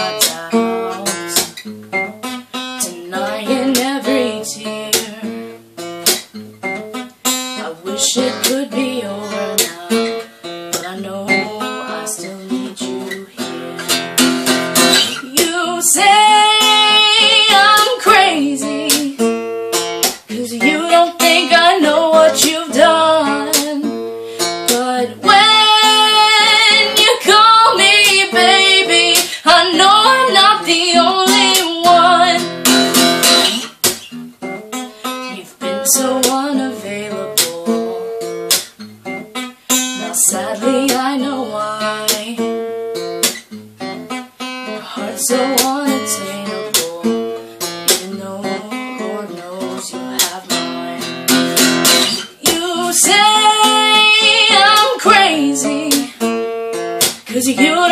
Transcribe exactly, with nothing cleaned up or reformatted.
my doubts, denying every tear. I wish it could be over now, but I know I still need you here. You say I'm crazy, 'cause you don't think I know what you've done. But when you call me baby, I know I'm not the only one. You've been so unavailable. Now sadly I know why. Your heart's so unattainable, even though Lord knows you have mine. You say I'm crazy, 'cause you